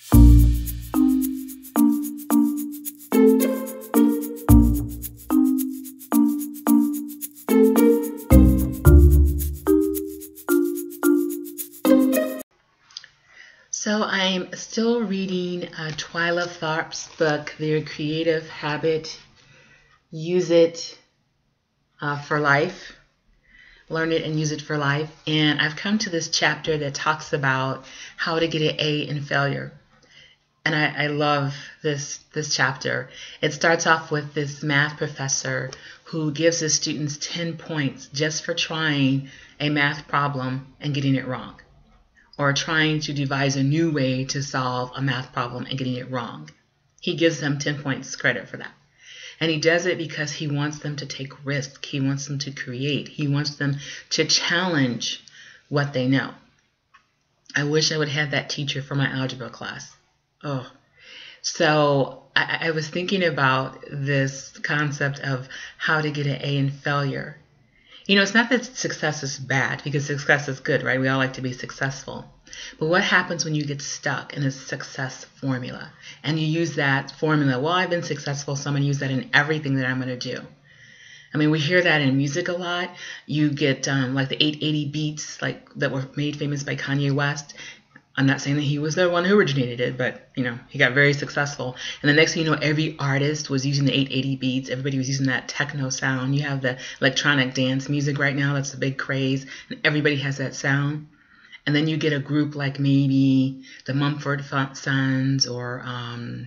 So I'm still reading Twyla Tharp's book, The Creative Habit. Use it for life. Learn it and use it for life. And I've come to this chapter that talks about how to get an A in failure. And I love this chapter. It starts off with this math professor who gives his students 10 points just for trying a math problem and getting it wrong, or trying to devise a new way to solve a math problem and getting it wrong. He gives them 10 points credit for that. And he does it because he wants them to take risk. He wants them to create. He wants them to challenge what they know. I wish I would have that teacher for my algebra class. Oh, so I was thinking about this concept of how to get an A in failure. You know, it's not that success is bad, because success is good, right? We all like to be successful. But what happens when you get stuck in a success formula and you use that formula? Well, I've been successful, so I'm going to use that in everything that I'm going to do. I mean, we hear that in music a lot. You get like the 880 beats, like that were made famous by Kanye West. I'm not saying that he was the one who originated it, but, you know, he got very successful. And the next thing you know, every artist was using the 880 beats. Everybody was using that techno sound. You have the electronic dance music right now. That's a big craze. And everybody has that sound. And then you get a group like maybe the Mumford Sons, or, I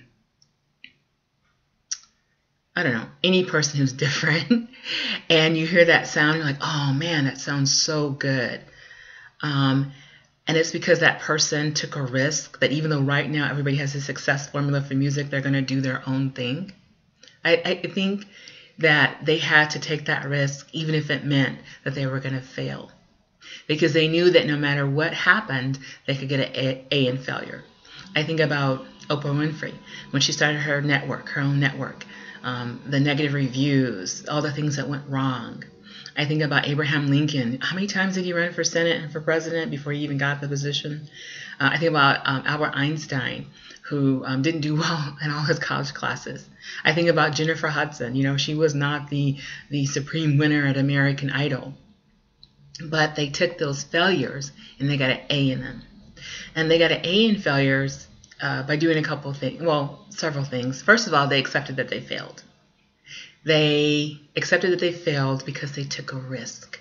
don't know, any person who's different. And you hear that sound, you're like, oh man, that sounds so good. And it's because that person took a risk, that even though right now everybody has a success formula for music, they're going to do their own thing. I think that they had to take that risk, even if it meant that they were going to fail, because they knew that no matter what happened, they could get an A in failure. I think about Oprah Winfrey when she started her own network, the negative reviews, all the things that went wrong. I think about Abraham Lincoln. How many times did he run for Senate and for president before he even got the position? I think about Albert Einstein, who didn't do well in all his college classes. I think about Jennifer Hudson. You know, she was not the supreme winner at American Idol. But they took those failures and they got an A in them. And they got an A in failures by doing a couple of things. Well, several things. First of all, they accepted that they failed. They accepted that they failed because they took a risk.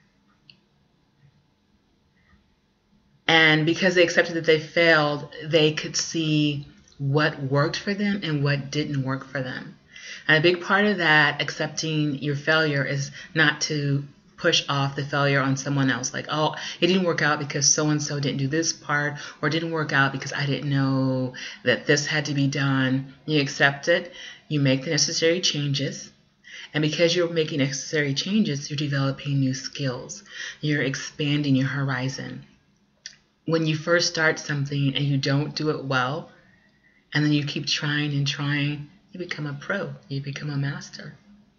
And because they accepted that they failed, they could see what worked for them and what didn't work for them. And a big part of that, accepting your failure, is not to push off the failure on someone else. Like, oh, it didn't work out because so-and-so didn't do this part, or didn't work out because I didn't know that this had to be done. You accept it. You make the necessary changes. And because you're making necessary changes, you're developing new skills. You're expanding your horizon. When you first start something and you don't do it well, and then you keep trying and trying, you become a pro. You become a master.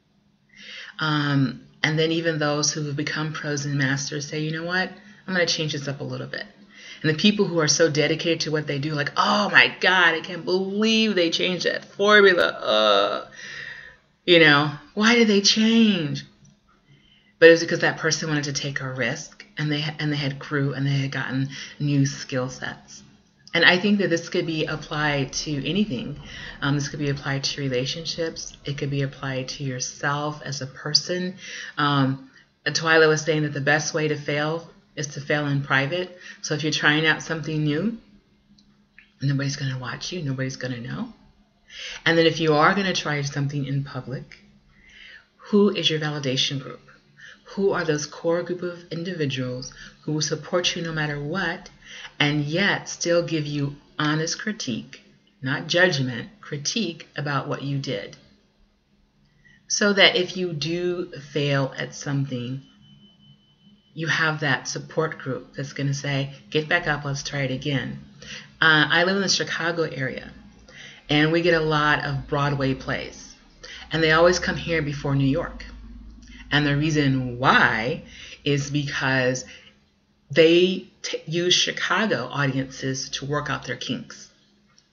And then even those who have become pros and masters say, you know what, I'm going to change this up a little bit. And the people who are so dedicated to what they do, like, oh my God, I can't believe they changed that formula. You know, why did they change? But it was because that person wanted to take a risk, and they had grew, and they had gotten new skill sets. And I think that this could be applied to anything. This could be applied to relationships. It could be applied to yourself as a person. Twyla was saying that the best way to fail is to fail in private. So if you're trying out something new, nobody's going to watch you. Nobody's going to know. And then if you are going to try something in public, who is your validation group? Who are those core group of individuals who will support you no matter what, and yet still give you honest critique, not judgment, critique about what you did? So that if you do fail at something, you have that support group that's going to say, get back up, let's try it again. I live in the Chicago area, and we get a lot of Broadway plays, and they always come here before New York. And the reason why is because they use Chicago audiences to work out their kinks.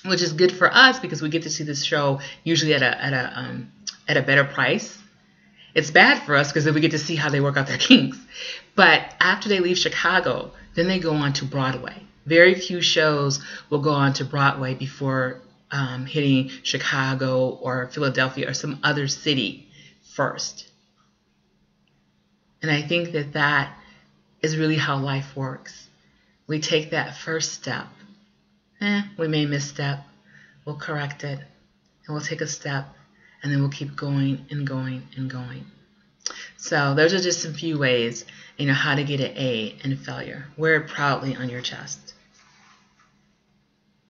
which is good for us because we get to see this show usually at a better price. It's bad for us because then we get to see how they work out their kinks. But after they leave Chicago, then they go on to Broadway. Very few shows will go on to Broadway before hitting Chicago or Philadelphia or some other city first. And I think that that is really how life works. We take that first step. We may misstep. We'll correct it. And we'll take a step. And then we'll keep going and going and going. So those are just some few ways, how to get an A in failure. Wear it proudly on your chest.